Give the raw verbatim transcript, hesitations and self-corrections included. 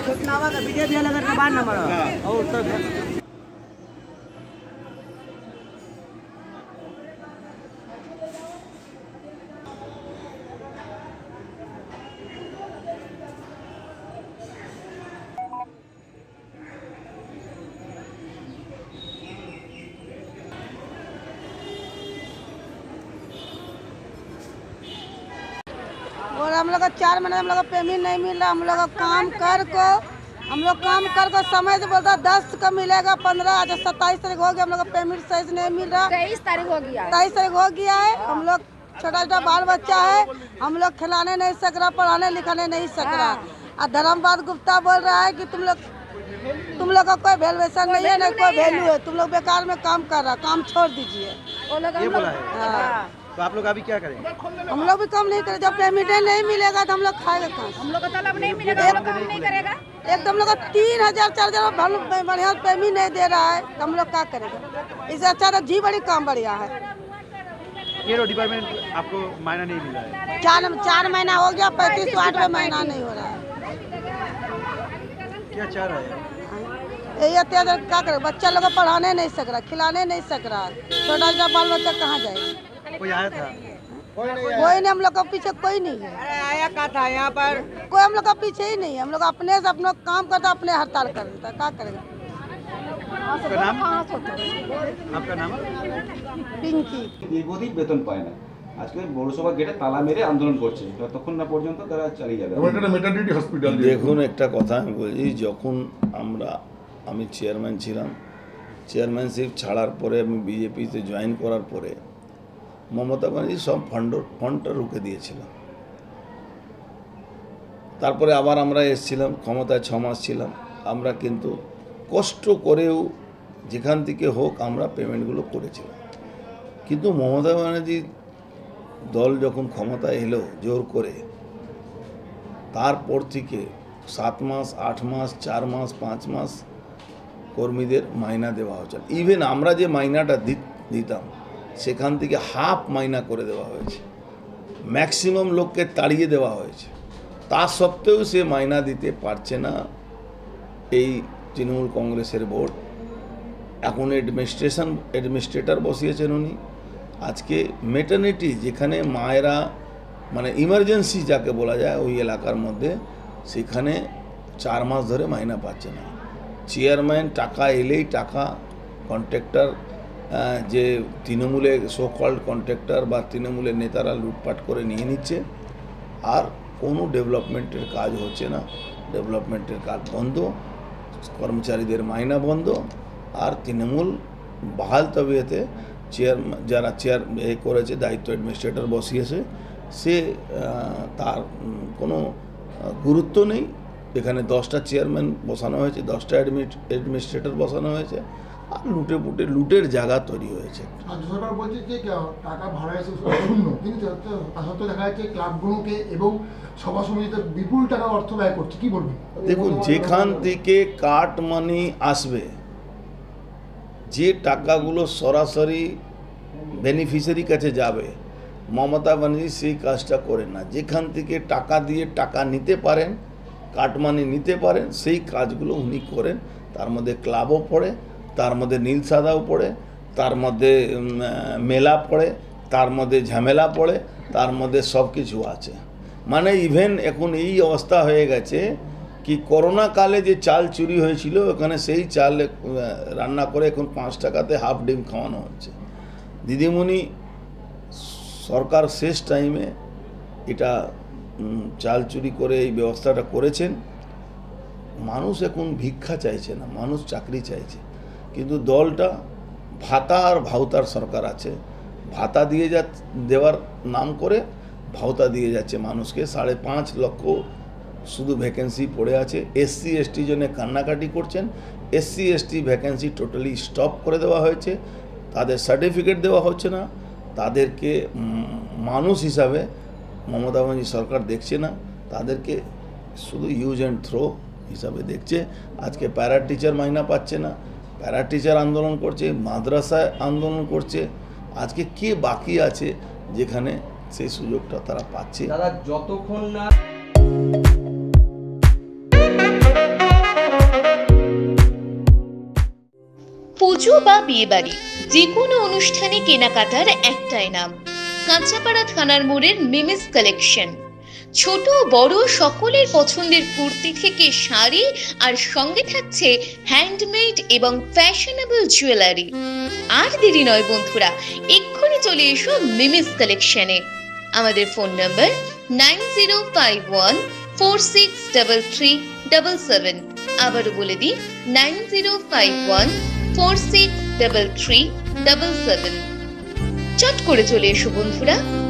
सूचना का वीडियो दिया लगा के बाद नंबर और तक और हम लोग का चार महीने हम लोग का पेमेंट नहीं मिल रहा। हम लोग का काम कर को हम लोग काम कर को समय से बोलता दस का मिलेगा, पंद्रह आज सत्ताईस तारीख हो गया, हम लोग का पेमेंट सही से नहीं मिल रहा। तेईस तारीख हो गया तेईस तारीख हो गया है। हम लोग छोटा छोटा बाल बच्चा है, हम लोग खिलाने नहीं सक रहा, पढ़ाने लिखाने नहीं सक रहा। और धर्मपाल गुप्ता बोल रहा है कि तुम लोग तुम लोग का कोई वैल्यूएशन नहीं है, नहीं कोई वैल्यू है, तुम लोग बेकार में काम कर रहा, काम छोड़ दीजिए। ये बोला है। तो आप लोग अभी क्या करेंगे? हम लोग भी काम नहीं करें, जब पेमेंट नहीं मिलेगा तो हम लोग खाएगा कहाँ? हम लोग का तलब नहीं मिलेगा, हम लोग काम नहीं करेगा। एकदम लोग तीन हजार चार हजार बढ़िया पेमेंट नहीं दे रहा है, हम लोग क्या करेगा? इससे अच्छा तो जी बड़ी काम बढ़िया है। ये डिपार्टमेंट आपको महीना नहीं मिला है? चार चार महीना हो गया, पैंतीस आठवें महीना नहीं हो रहा है। क्या चाह रहा है? यही अत्याचार क्या करे? बच्चा लोग पढ़ाने नहीं सक रहा, खिलाने नहीं सक रहा, छोटा छोटा बाल बच्चा कहाँ जाएगा? कोई आया था? कोई नहीं, कोई नहीं, हम लोग का पीछे कोई नहीं है। अरे आया क्या था यहाँ पर? कोई हम लोग का पीछे ही नहीं है। हम लोग अपने से अपना काम करता, अपने हड़ताल कर देता, क्या करेगा? आपका नाम? आपका नाम? पिंकी। দীর্ঘদিন বেতন পায় না। আজকে পৌরসভা গেটে তালা মেরে আন্দোলন করছে, যতক্ষণ না পর্যন্ত তারা চালিয়ে যাবে। এটা মেটারনিটি হসপিটাল। দেখুন একটা কথা আমি বলছি, যখন আমরা আমি চেয়ারম্যান ছিলাম, চেয়ারম্যানশিপ ছাড়ার পরে আমি বিজেপিতে জয়েন করার পরে মমতা ব্যানার্জি সব ফান্ড ফান্ডটা রুখে দিয়েছিল। তারপরে আবার আমরা এসেছিলাম, ক্ষমতায় ছ মাস ছিলাম, আমরা কিন্তু কষ্ট করেও যেখান থেকে হোক আমরা পেমেন্টগুলো করেছিলাম। কিন্তু মমতা ব্যানার্জি দল যখন ক্ষমতায় এলো জোর করে, তারপর থেকে সাত মাস আট মাস চার মাস পাঁচ মাস কর্মীদের মাইনা দেওয়া হচ্ছে। ইভেন আমরা যে মাইনাটা দিতাম সেখান থেকে হাফ মাইনা করে দেওয়া হয়েছে, ম্যাক্সিমাম লোককে তাড়িয়ে দেওয়া হয়েছে। তা সত্ত্বেও সে মাইনা দিতে পারছে না এই তৃণমূল কংগ্রেসের বোর্ড। এখন অ্যাডমিনিস্ট্রেশন অ্যাডমিনিস্ট্রেটর বসিয়েছেন উনি। আজকে মেটার্নিটি যেখানে মায়েরা মানে ইমার্জেন্সি যাকে বলা যায় ওই এলাকার মধ্যে, সেখানে চার মাস ধরে মাইনা পাচ্ছে না। চেয়ারম্যান টাকা এলেই টাকা কন্ট্রাক্টর যে তৃণমূলে সো কল্ড কন্ট্রাক্টর বা তৃণমূলের নেতারা লুটপাট করে নিয়ে নিচ্ছে, আর কোনো ডেভেলপমেন্টের কাজ হচ্ছে না। ডেভেলপমেন্টের কাজ বন্ধ, কর্মচারীদের মাইনা বন্ধ, আর তৃণমূল বহাল তবিয়তে চেয়ার যারা চেয়ার এ করেছে দায়িত্ব অ্যাডমিনিস্ট্রেটর বসিয়েছে, সে তার কোনো গুরুত্ব নেই। এখানে দশটা চেয়ারম্যান বসানো হয়েছে, দশটা অ্যাডমিনিস্ট্রেটর বসানো হয়েছে, আর লুটে পুটে লুটের জায়গা তৈরি হয়েছে। সরকার বলছে যে টাকা ভাড়া এসে শূন্য, কিন্তু তা সত্ত্বেও দেখা যাচ্ছে ক্লাবগুলোকে এবং সভা সমিতিতে বিপুল টাকা অর্থ ব্যয় করছে, কি বলবেন? দেখুন, যেখান থেকে কাট মানি আসবে, যে টাকাগুলো সরাসরি বেনিফিশিয়ারির কাছে যাবে, মমতা ব্যানার্জি সেই কাজটা করেন না। যেখান থেকে টাকা দিয়ে টাকা নিতে পারেন, কাটমানি নিতে পারেন, সেই কাজগুলো উনি করেন। তার মধ্যে ক্লাবও পড়ে, তার মধ্যে নীল সাদাও পড়ে, তার মধ্যে মেলা পড়ে, তার মধ্যে ঝামেলা পড়ে, তার মধ্যে সব কিছু আছে। মানে ইভেন এখন এই অবস্থা হয়ে গেছে কি করোনা কালে যে চাল চুরি হয়েছিল, ওখানে সেই চাল রান্না করে এখন পাঁচ টাকাতে হাফ ডিম খাওয়ানো হচ্ছে। দিদিমণি সরকার শেষ টাইমে এটা চাল চুরি করে এই ব্যবস্থাটা করেছেন। মানুষ এখন ভিক্ষা চাইছে না, মানুষ চাকরি চাইছে। কিন্তু দলটা ভাতা আর ভাউতার সরকার আছে, ভাতা দিয়ে যা দেওয়ার নাম করে ভাউতা দিয়ে যাচ্ছে মানুষকে। সাড়ে পাঁচ লক্ষ শুধু ভ্যাকেন্সি পড়ে আছে। এসসি এসটি জন্য কান্নাকাটি করছেন। SC ST vacancy totally stop করে দেওয়া হয়েছে, তাদের সার্টিফিকেট দেওয়া হচ্ছে না। তাদেরকে মানুষ হিসাবে মমতা ব্যানার্জি সরকার দেখছে না, তাদেরকে শুধু ইউজ অ্যান্ড থ্রো হিসাবে দেখছে। আজকে প্যারা টিচার মাইনা পাচ্ছে না, প্যারা টিচার আন্দোলন করছে, মাদ্রাসায় আন্দোলন করছে। আজকে কে বাকি আছে যেখানে সেই সুযোগটা তারা পাচ্ছে? দাদা, যতক্ষণ না পুজো বা বিয়ে বাড়ি যে কোনো অনুষ্ঠানে কেনাকাটার একটাই নাম, কাঁচাপাড়া থানার মোড়ের মিমিস কালেকশন। ছোট বড় সকলের পছন্দের কুর্তি থেকে শাড়ি, আর সঙ্গে থাকছে হ্যান্ডমেড এবং ফ্যাশনেবল জুয়েলারি। আর দেরি নয় বন্ধুরা, এক্ষুনি চলে এসো মিমিস কালেকশনে। আমাদের phone number nine zero five one four six double three double seven. আবারও বলে দিই, nine zero five one four six double three double seven. চট করে চলে এসো বন্ধুরা।